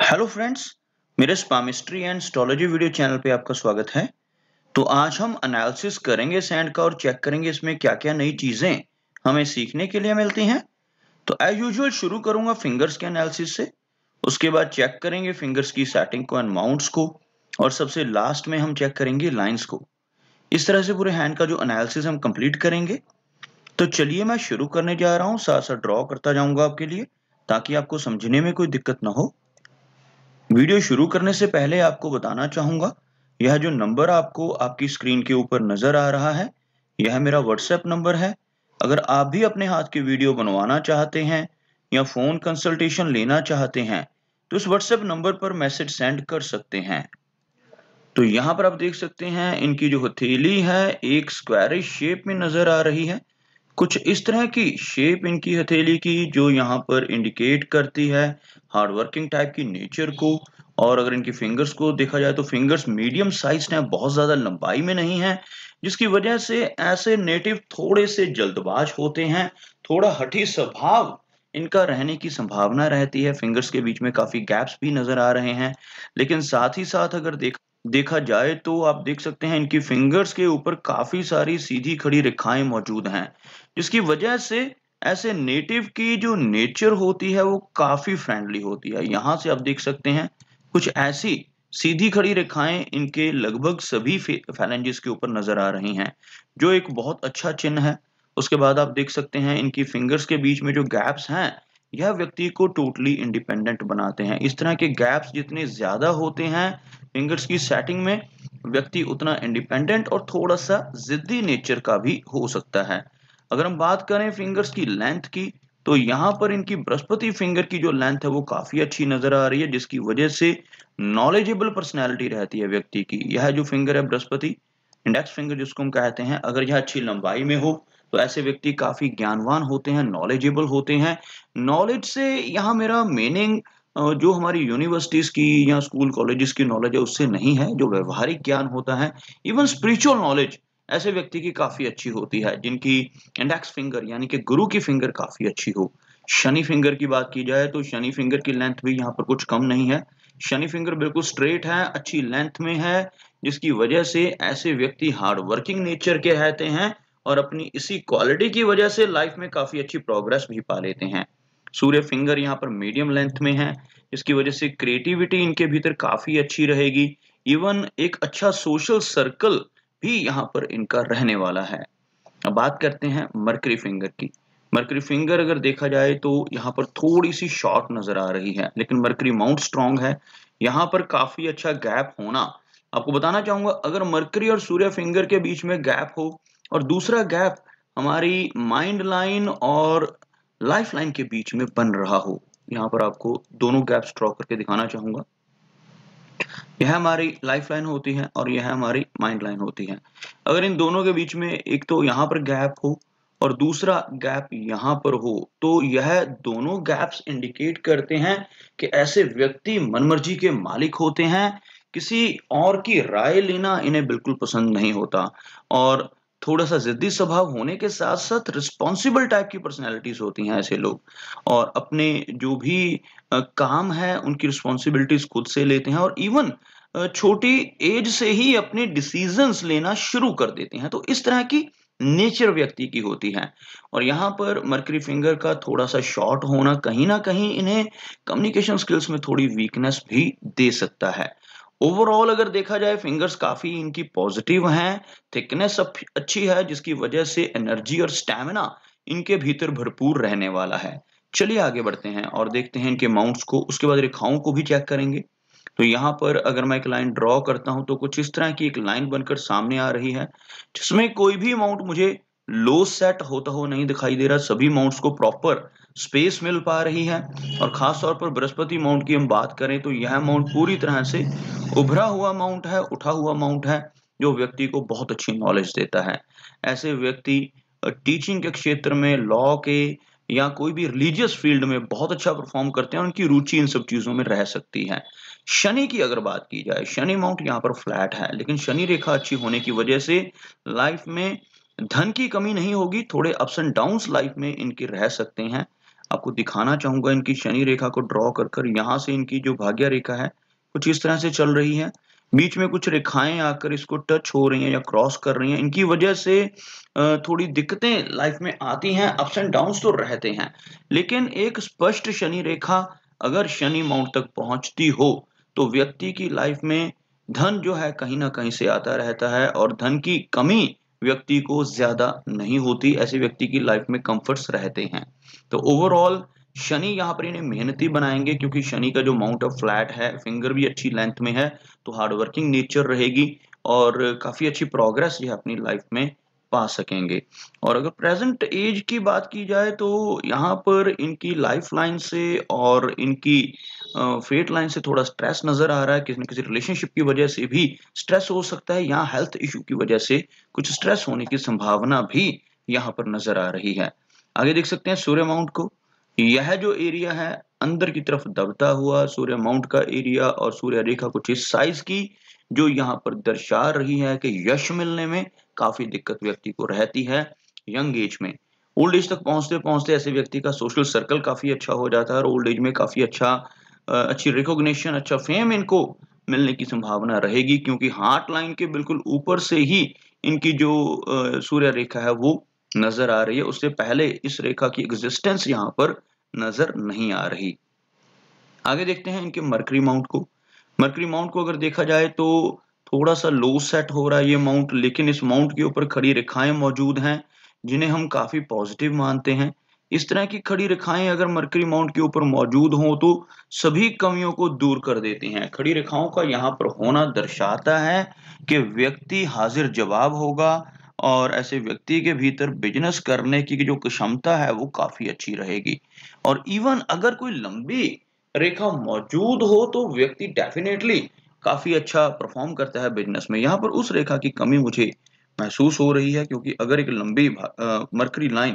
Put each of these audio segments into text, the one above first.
Hello friends, मेरे palmistry and astrology video channel पे आपका स्वागत है। तो आज हम एनालिसिस करेंगे सैंड का और चेक करेंगे इसमें क्या-क्या नई चीजें हमें सीखने के लिए मिलती हैं। तो एज यूजुअल शुरू करूंगा फिंगर्स के एनालिसिस से। उसके बाद चेक करेंगे फिंगर्स की सेटिंग को एंड माउंट्स को, और सबसे लास्ट में हम चेक करेंगे लाइंस को। इस तरह से पूरे हैंड का जो एनालिसिस हम कंप्लीट करेंगे। तो चलिए मैं शुरू करने जा रहा हूँ, साथ साथ ड्रॉ करता जाऊंगा आपके लिए, ताकि आपको समझने में कोई दिक्कत ना हो। वीडियो शुरू करने से पहले आपको बताना चाहूंगा, यह जो नंबर आपको आपकी स्क्रीन के ऊपर नजर आ रहा है, यह मेरा व्हाट्सएप नंबर है। अगर आप भी अपने हाथ की वीडियो बनवाना चाहते हैं या फोन कंसल्टेशन लेना चाहते हैं, तो इस व्हाट्सएप नंबर पर मैसेज सेंड कर सकते हैं। तो यहाँ पर आप देख सकते हैं इनकी जो हथेली है एक स्क्वायरिश शेप में नजर आ रही है। कुछ इस तरह की शेप इनकी हथेली की, जो यहाँ पर इंडिकेट करती है हार्ड वर्किंग टाइप की नेचर को। और अगर इनकी फिंगर्स को देखा जाए तो फिंगर्स मीडियम साइज हैं, बहुत ज्यादा लंबाई में नहीं है, जिसकी वजह से ऐसे नेटिव थोड़े से जल्दबाज होते हैं। थोड़ा हठी स्वभाव इनका रहने की संभावना रहती है। फिंगर्स के बीच में काफी गैप्स भी नजर आ रहे हैं, लेकिन साथ ही साथ अगर देखा जाए तो आप देख सकते हैं इनकी फिंगर्स के ऊपर काफी सारी सीधी खड़ी रेखाएं मौजूद हैं, जिसकी वजह से ऐसे नेटिव की जो नेचर होती है वो काफी फ्रेंडली होती है। यहाँ से आप देख सकते हैं कुछ ऐसी सीधी खड़ी रेखाएं इनके लगभग सभी फैलेंजेस के ऊपर नजर आ रही हैं, जो एक बहुत अच्छा चिन्ह है। उसके बाद आप देख सकते हैं इनकी फिंगर्स के बीच में जो गैप्स हैं, यह व्यक्ति को टोटली इंडिपेंडेंट बनाते हैं। इस तरह के गैप्स जितने ज्यादा होते हैं फिंगर्स की सेटिंग में, व्यक्ति उतना इंडिपेंडेंट और थोड़ा सा जिद्दी नेचर का भी हो सकता है। अगर हम बात करें फिंगर्स की लेंथ की, तो यहाँ पर इनकी बृहस्पति फिंगर की जो लेंथ है वो काफी अच्छी नजर आ रही है, जिसकी वजह से नॉलेजेबल पर्सनैलिटी रहती है व्यक्ति की। यह जो फिंगर है बृहस्पति इंडेक्स फिंगर जिसको हम कहते हैं, अगर यह अच्छी लंबाई में हो तो ऐसे व्यक्ति काफी ज्ञानवान होते हैं, नॉलेजेबल होते हैं। नॉलेज से यहाँ मेरा मीनिंग जो हमारी यूनिवर्सिटीज की या स्कूल कॉलेजेस की नॉलेज है उससे नहीं है, जो व्यवहारिक ज्ञान होता है, इवन स्पिरिचुअल नॉलेज ऐसे व्यक्ति की काफी अच्छी होती है, जिनकी इंडेक्स फिंगर यानी कि गुरु की फिंगर काफी अच्छी हो। शनि फिंगर की बात की जाए तो शनि फिंगर की लेंथ भी यहाँ पर कुछ कम नहीं है। शनि फिंगर बिल्कुल स्ट्रेट है, अच्छी लेंथ में है, जिसकी वजह से ऐसे व्यक्ति हार्ड वर्किंग नेचर के रहते हैं और अपनी इसी क्वालिटी की वजह से लाइफ में काफी अच्छी प्रोग्रेस भी पा लेते हैं। सूर्य फिंगर यहाँ पर मीडियम लेंथ में है, इसकी वजह से क्रिएटिविटी इनके भीतर काफी अच्छी रहेगी। इवन एक अच्छा सोशल सर्कल भी यहाँ पर इनका रहने वाला है। अब बात करते हैं मरकरी फिंगर की। मरकरी फिंगर अगर देखा जाए तो यहाँ पर थोड़ी सी शॉर्ट नजर आ रही है, लेकिन मरकरी माउंट स्ट्रांग है। यहाँ पर काफी अच्छा गैप होना, आपको बताना चाहूंगा, अगर मरकरी और सूर्य फिंगर के बीच में गैप हो और दूसरा गैप हमारी माइंड लाइन और लाइफ लाइन के बीच में बन रहा हो, यहाँ पर आपको दोनों गैप्स ड्रॉ करके दिखाना चाहूंगा। यह हमारी लाइफ लाइन होती है और यह हमारी माइंड लाइन होती है। अगर इन दोनों के बीच में एक तो यहाँ पर गैप हो और दूसरा गैप यहाँ पर हो, तो यह दोनों गैप्स इंडिकेट करते हैं कि ऐसे व्यक्ति मनमर्जी के मालिक होते हैं। किसी और की राय लेना इन्हें बिल्कुल पसंद नहीं होता, और थोड़ा सा जिद्दी स्वभाव होने के साथ साथ रिस्पॉन्सिबल टाइप की पर्सनैलिटीज होती हैं ऐसे लोग, और अपने जो भी काम है उनकी रिस्पॉन्सिबिलिटीज खुद से लेते हैं, और इवन छोटी एज से ही अपने डिसीजंस लेना शुरू कर देते हैं। तो इस तरह की नेचर व्यक्ति की होती है। और यहाँ पर मरकरी फिंगर का थोड़ा सा शॉर्ट होना कहीं ना कहीं इन्हें कम्युनिकेशन स्किल्स में थोड़ी वीकनेस भी दे सकता है। ओवरऑल अगर देखा जाए फिंगर्स काफी इनकी पॉजिटिव हैं, थिकनेस अच्छी है, जिसकी वजह से एनर्जी और स्टैमिना इनके भीतर भरपूर रहने वाला है। चलिए आगे बढ़ते हैं और देखते हैं इनके माउंट्स को, उसके बाद रेखाओं को भी चेक करेंगे। तो यहाँ पर अगर मैं एक लाइन ड्रॉ करता हूं तो कुछ इस तरह की एक लाइन बनकर सामने आ रही है, जिसमें कोई भी माउंट मुझे लो सेट होता हुआ नहीं दिखाई दे रहा। सभी माउंट्स को प्रॉपर स्पेस मिल पा रही है। और खास तौर पर बृहस्पति माउंट की हम बात करें तो यह माउंट पूरी तरह से उभरा हुआ माउंट है, उठा हुआ माउंट है, जो व्यक्ति को बहुत अच्छी नॉलेज देता है। ऐसे व्यक्ति टीचिंग के क्षेत्र में, लॉ के या कोई भी रिलीजियस फील्ड में बहुत अच्छा परफॉर्म करते हैं, उनकी रुचि इन सब चीजों में रह सकती है। शनि की अगर बात की जाए, शनि माउंट यहाँ पर फ्लैट है, लेकिन शनि रेखा अच्छी होने की वजह से लाइफ में धन की कमी नहीं होगी। थोड़े अप्स एंड डाउन्स लाइफ में इनके रह सकते हैं। आपको दिखाना चाहूंगा इनकी शनि रेखा को ड्रॉ कर यहाँ से इनकी जो भाग्य रेखा है कुछ इस तरह से चल रही है। बीच में कुछ रेखाएं आकर इसको टच हो रही हैं या क्रॉस कर रही हैं। इनकी वजह से थोड़ी दिक्कतें लाइफ में आती हैं, अप्स एंड डाउन्स तो रहते हैं, लेकिन एक स्पष्ट शनि रेखा अगर शनि माउंट तक पहुंचती हो तो व्यक्ति की लाइफ में धन जो है कहीं ना कहीं से आता रहता है और धन की कमी व्यक्ति को ज्यादा नहीं होती। ऐसे व्यक्ति की लाइफ में कंफर्ट्स रहते हैं। तो ओवरऑल शनि यहाँ पर इन्हें मेहनती बनाएंगे, क्योंकि शनि का जो माउंट ऑफ फ्लैट है, फिंगर भी अच्छी लेंथ में है, तो हार्डवर्किंग नेचर रहेगी और काफी अच्छी प्रोग्रेस ये अपनी लाइफ में पा सकेंगे। और अगर प्रेजेंट एज की बात की जाए तो यहाँ पर इनकी लाइफ लाइन से और इनकी फेट लाइन से थोड़ा स्ट्रेस नजर आ रहा है। किसी न किसी रिलेशनशिप की वजह से भी स्ट्रेस हो सकता है, यहाँ हेल्थ इशू की वजह से कुछ स्ट्रेस होने की संभावना भी यहाँ पर नजर आ रही है। आगे देख सकते हैं सूर्य माउंट को। यह जो एरिया है अंदर की तरफ दबता हुआ सूर्य माउंट का एरिया और सूर्य रेखा कुछ इस साइज की, जो यहाँ पर दर्शा रही है कि यश मिलने में काफी दिक्कत व्यक्ति को रहती है यंग एज में। ओल्ड एज तक पहुंचते पहुंचते ऐसे व्यक्ति का सोशल सर्कल काफी अच्छा हो जाता है और ओल्ड एज में काफी अच्छी रिकॉग्निशन, अच्छा फेम इनको मिलने की संभावना रहेगी, क्योंकि हार्ट लाइन के बिल्कुल ऊपर से ही इनकी जो सूर्य रेखा है वो नजर आ रही है। उससे पहले इस रेखा की एग्जिस्टेंस यहाँ पर नजर नहीं आ रही। आगे देखते हैं इनके मरकरी माउंट को। मरकरी माउंट को अगर देखा जाए तो थोड़ा सा लो सेट हो रहा है ये माउंट, लेकिन इस माउंट के ऊपर खड़ी रेखाएं मौजूद हैं जिन्हें हम काफी पॉजिटिव मानते हैं। इस तरह की खड़ी रेखाएं अगर मरकरी माउंट के ऊपर मौजूद हों तो सभी कमियों को दूर कर देती हैं। खड़ी रेखाओं का यहाँ पर होना दर्शाता है कि व्यक्ति हाजिर जवाब होगा और ऐसे व्यक्ति के भीतर बिजनेस करने की जो क्षमता है वो काफी अच्छी रहेगी। और इवन अगर कोई लंबी रेखा मौजूद हो तो व्यक्ति डेफिनेटली काफी अच्छा परफॉर्म करता है बिजनेस में। यहाँ पर उस रेखा की कमी मुझे महसूस हो रही है, क्योंकि अगर एक लंबी मरकरी लाइन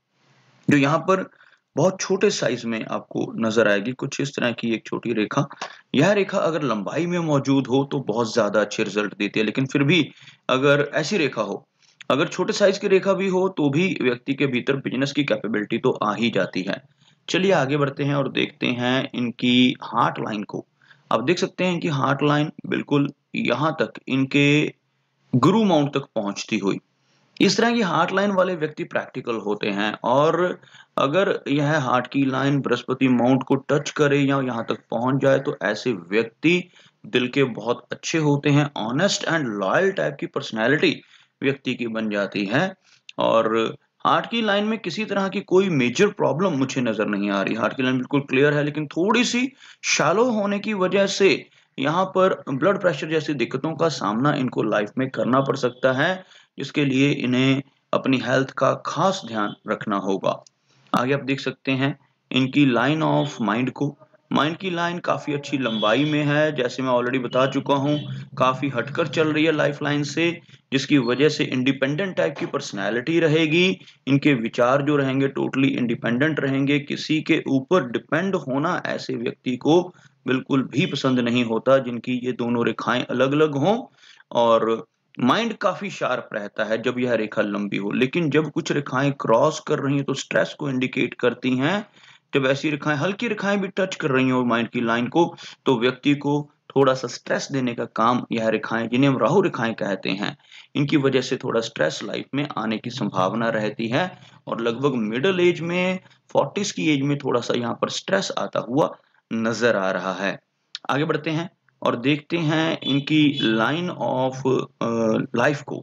जो यहाँ पर बहुत छोटे साइज में आपको नजर आएगी, कुछ इस तरह की एक छोटी रेखा, यह रेखा अगर लंबाई में मौजूद हो तो बहुत ज्यादा अच्छे रिजल्ट देती है। लेकिन फिर भी अगर ऐसी रेखा हो, अगर छोटे साइज की रेखा भी हो तो भी व्यक्ति के भीतर बिजनेस की कैपेबिलिटी तो आ ही जाती है। चलिए आगे बढ़ते हैं और देखते हैं इनकी हार्ट लाइन को। आप देख सकते हैं इनकी हार्ट लाइन बिल्कुल यहाँ तक इनके गुरु माउंट तक पहुंचती हुई। इस तरह की हार्ट लाइन वाले व्यक्ति प्रैक्टिकल होते हैं और अगर यह हार्ट की लाइन बृहस्पति माउंट को टच करे या यहाँ तक पहुंच जाए तो ऐसे व्यक्ति दिल के बहुत अच्छे होते हैं। ऑनेस्ट एंड लॉयल टाइप की पर्सनैलिटी व्यक्ति की बन जाती है और हार्ट की लाइन में किसी तरह की कोई मेजर प्रॉब्लम मुझे नजर नहीं आ रही। हार्ट की लाइन बिल्कुल क्लियर है, लेकिन थोड़ी सी शैलो होने की वजह से यहाँ पर ब्लड प्रेशर जैसी दिक्कतों का सामना इनको लाइफ में करना पड़ सकता है, जिसके लिए इन्हें अपनी हेल्थ का खास ध्यान रखना होगा। आगे आप देख सकते हैं इनकी लाइन ऑफ माइंड को। माइंड की लाइन काफी अच्छी लंबाई में है, जैसे मैं ऑलरेडी बता चुका हूँ, काफी हटकर चल रही है लाइफ लाइन से, जिसकी वजह से इंडिपेंडेंट टाइप की पर्सनैलिटी रहेगी। इनके विचार जो रहेंगे टोटली इंडिपेंडेंट रहेंगे। किसी के ऊपर डिपेंड होना ऐसे व्यक्ति को बिल्कुल भी पसंद नहीं होता जिनकी ये दोनों रेखाएं अलग अलग हों। और माइंड काफी शार्प रहता है जब यह रेखा लंबी हो, लेकिन जब कुछ रेखाएं क्रॉस कर रही हैं तो स्ट्रेस को इंडिकेट करती हैं। जब ऐसी रेखाएं, हल्की रेखाएं भी टच कर रही हो माइंड की लाइन को, तो व्यक्ति को थोड़ा सा स्ट्रेस देने का काम यह रेखाएं, जिन्हें हम राहु रेखाएं कहते हैं, इनकी वजह से थोड़ा स्ट्रेस लाइफ में आने की संभावना रहती है। और लगभग मिडिल एज में 40s की एज में थोड़ा सा यहाँ पर स्ट्रेस आता हुआ नजर आ रहा है। आगे बढ़ते हैं और देखते हैं इनकी लाइन ऑफ लाइफ को।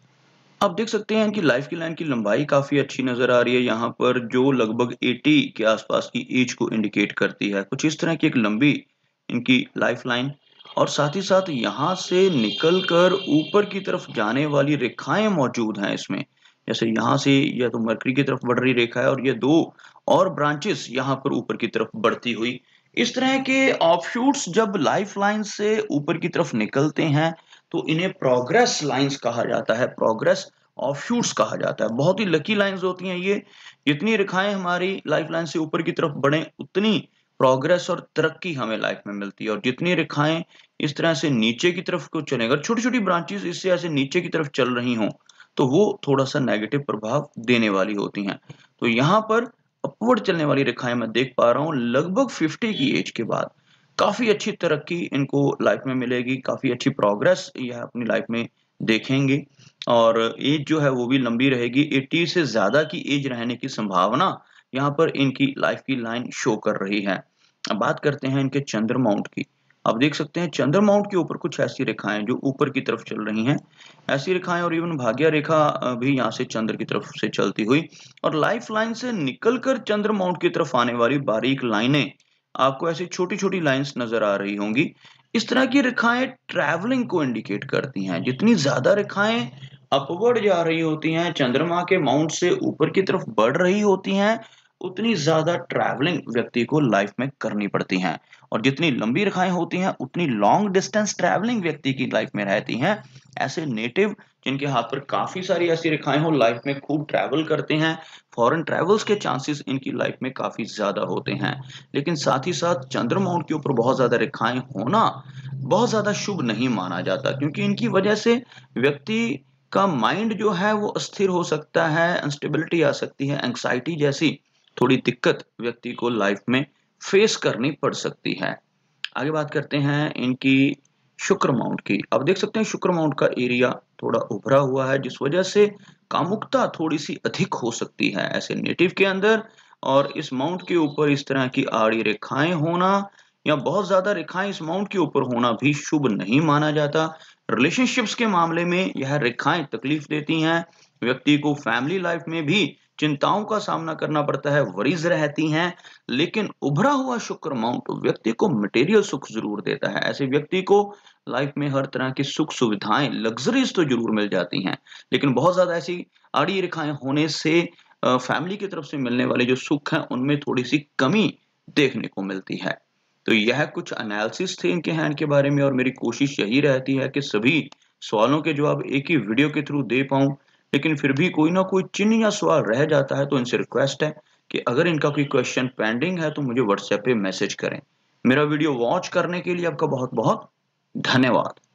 आप देख सकते हैं इनकी लाइफ की लाइन की लंबाई काफी अच्छी नजर आ रही है यहाँ पर, जो लगभग 80 के आसपास की एज को इंडिकेट करती है। कुछ इस तरह की एक लंबी इनकी लाइफ लाइन, और साथ ही साथ यहाँ से निकलकर ऊपर की तरफ जाने वाली रेखाएं मौजूद हैं इसमें। जैसे यहाँ से यह तो मरकरी की तरफ बढ़ रही रेखा है और ये दो और ब्रांचेस यहाँ पर ऊपर की तरफ बढ़ती हुई। इस तरह के ऑफशूट्स जब लाइफ लाइन से ऊपर की तरफ निकलते हैं तो इन्हें प्रोग्रेस लाइंस कहा जाता है, प्रोग्रेस ऑफशूट्स कहा जाता है। बहुत ही लकी लाइंस होती हैं ये। जितनी रेखाएं हमारी लाइफ लाइन से ऊपर की तरफ बढ़े उतनी प्रोग्रेस और तरक्की हमें लाइफ में मिलती है, और जितनी रेखाएं इस तरह से नीचे की तरफ को चले, अगर छोटी छोटी ब्रांचेस इससे ऐसे नीचे की तरफ चल रही हों तो वो थोड़ा सा नेगेटिव प्रभाव देने वाली होती हैं। तो यहाँ पर अपवर्ड चलने वाली रेखाएं मैं देख पा रहा हूँ लगभग 50 की एज के बाद। काफी अच्छी तरक्की इनको लाइफ में मिलेगी, काफी अच्छी प्रोग्रेस यह अपनी लाइफ में देखेंगे और एज जो है वो भी लंबी रहेगी। 80 से ज्यादा की एज रहने की संभावना यहाँ पर इनकी लाइफ की लाइन शो कर रही है। अब बात करते हैं इनके चंद्र माउंट की। आप देख सकते हैं चंद्र माउंट के ऊपर कुछ ऐसी रेखाएं जो ऊपर की तरफ चल रही हैं। ऐसी रेखाएं और इवन भाग्य रेखा भी यहाँ से चंद्र की तरफ से चलती हुई और लाइफ लाइन से निकलकर चंद्र माउंट की तरफ आने वाली बारीक लाइनें आपको ऐसी छोटी-छोटी लाइंस नजर आ रही होंगी। इस तरह की रेखाएं ट्रैवलिंग को इंडिकेट करती हैं। जितनी ज्यादा रेखाएं अपवर्ड जा रही होती हैं, चंद्रमा के माउंट से ऊपर की तरफ बढ़ रही होती हैं, उतनी ज्यादा ट्रैवलिंग व्यक्ति को लाइफ में करनी पड़ती हैं और जितनी लंबी रेखाएं होती हैं उतनी लॉन्ग डिस्टेंस ट्रैवलिंग व्यक्ति की लाइफ में रहती हैं। ऐसे नेटिव जिनके हाथ पर काफी सारी ऐसी रेखाएं हो लाइफ में खूब ट्रैवल करते हैं, फॉरेन ट्रैवल्स के चांसेस इनकी लाइफ में काफी ज्यादा होते हैं। लेकिन साथ ही साथ चंद्र माउंट के ऊपर बहुत ज्यादा रेखाएं होना बहुत ज्यादा शुभ नहीं माना जाता क्योंकि इनकी वजह से व्यक्ति का माइंड जो है वो अस्थिर हो सकता है, अनस्टेबिलिटी आ सकती है, एंग्जाइटी जैसी थोड़ी दिक्कत व्यक्ति को लाइफ में फेस करनी पड़ सकती है। आगे बात करते हैं इनकी शुक्र माउंट की। अब देख सकते हैं शुक्र माउंट का एरिया थोड़ा उभरा हुआ है जिस वजह से कामुकता थोड़ी सी अधिक हो सकती है ऐसे नेटिव के अंदर। और इस माउंट के ऊपर इस तरह की आड़ी रेखाएं होना या बहुत ज्यादा रेखाएं इस माउंट के ऊपर होना भी शुभ नहीं माना जाता। रिलेशनशिप्स के मामले में यह रेखाएं तकलीफ देती हैं। व्यक्ति को फैमिली लाइफ में भी चिंताओं का सामना करना पड़ता है, वरीज रहती हैं। लेकिन उभरा हुआ शुक्र माउंट व्यक्ति को मटेरियल सुख जरूर देता है। ऐसे व्यक्ति को लाइफ में हर तरह की सुख सुविधाएं, लग्जरीज तो जरूर मिल जाती हैं, लेकिन बहुत ज्यादा ऐसी आड़ी रेखाएं होने से फैमिली की तरफ से मिलने वाले जो सुख हैं उनमें थोड़ी सी कमी देखने को मिलती है। तो यह कुछ एनालिसिस थे इनके हैंड के बारे में और मेरी कोशिश यही रहती है कि सभी सवालों के जवाब एक ही वीडियो के थ्रू दे पाऊं। लेकिन फिर भी कोई ना कोई चिन्ह या सवाल रह जाता है तो इनसे रिक्वेस्ट है कि अगर इनका कोई क्वेश्चन पेंडिंग है तो मुझे व्हाट्सएप पे मैसेज करें। मेरा वीडियो वॉच करने के लिए आपका बहुत बहुत धन्यवाद।